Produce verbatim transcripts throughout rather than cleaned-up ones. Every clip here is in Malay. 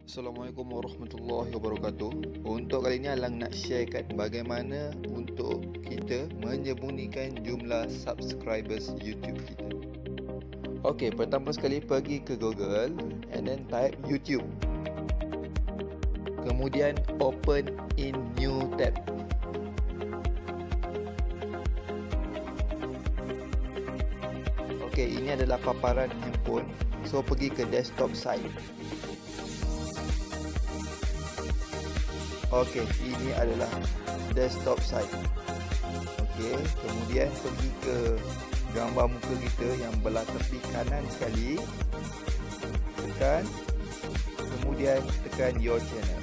Assalamualaikum warahmatullahi wabarakatuh. Untuk kali ini Alang nak sharekan bagaimana untuk kita menyembunyikan jumlah subscribers YouTube kita. Okey, pertama sekali pergi ke Google and then type YouTube. Kemudian open in new tab. Okey, ini adalah paparan handphone. So pergi ke desktop site. Okey, ini adalah desktop site. Okey, kemudian pergi ke gambar muka kita yang belah tepi kanan sekali. Tekan. Kemudian tekan your channel.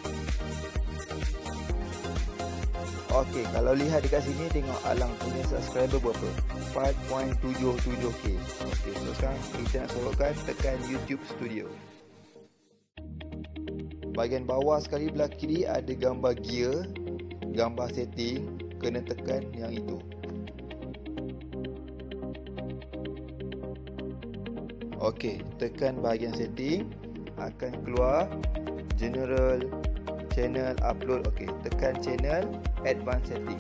Okey, kalau lihat dekat sini tengok Alang punya subscriber berapa? empat titik tujuh tujuh K. Okey, so sekarang kita nak sorotkan tekan YouTube Studio. Bahagian bawah sekali belah kiri ada gambar gear, gambar setting, kena tekan yang itu. Okey, tekan bahagian setting, akan keluar general, channel, upload. Okey, tekan channel, advanced setting.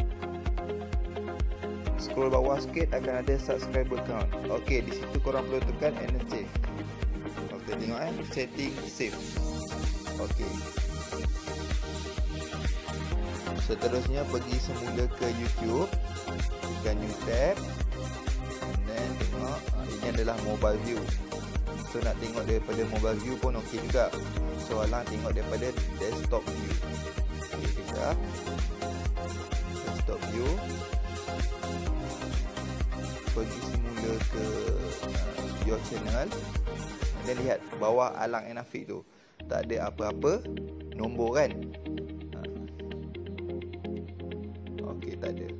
Scroll bawah sikit akan ada subscriber count. Okey, di situ korang perlu tekan and save. Okey, tengok eh, setting save. Okey. Seterusnya pergi semula ke YouTube, tekan new tab, and then tengok ini adalah mobile view. So nak tengok daripada mobile view pun okey juga. So Alang tengok daripada desktop view. Okey, kejap. Desktop view. Pergi semula ke uh, your channel. Dan lihat bawah Alang and Afiq tu tak ada apa-apa nombor kan. Ha. Okey, tak ada.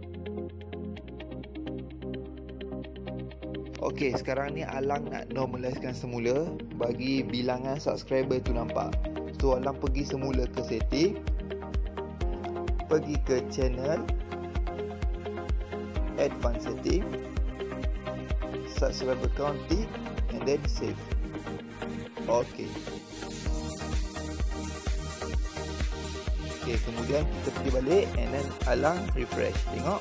Okey, sekarang ni Alang nak normalizekan semula bagi bilangan subscriber tu nampak. So Alang pergi semula ke setting, pergi ke channel, advanced setting, subscriber count tick, and then save. Okey. Okey, kemudian kita pergi balik and then Alang refresh. Tengok.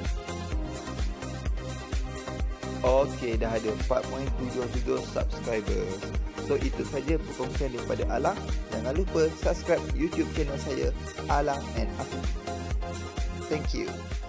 Okey, dah ada empat titik tujuh tujuh subscriber. So itu saja perkongsian daripada Alang. Jangan lupa subscribe YouTube channel saya, Alang and Afiq. Thank you.